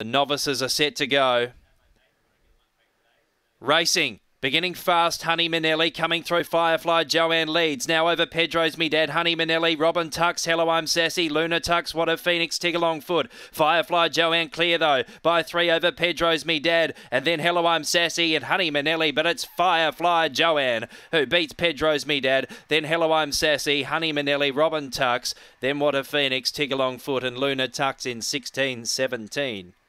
The novices are set to go. Racing. Beginning fast, Honey Manelli coming through. Firefly Joanne leads. Now over Pedro's Me Dad, Honey Manelli, Robin Tux, Hello I'm Sassy, Luna Tux, What a Phoenix, Tig-along Foot. Firefly Joanne clear though by 3 over Pedro's Me Dad, and then Hello I'm Sassy and Honey Manelli, but it's Firefly Joanne who beats Pedro's Me Dad, then Hello I'm Sassy, Honey Manelli, Robin Tux, then What a Phoenix, Tig-along Foot and Luna Tux in 16-17.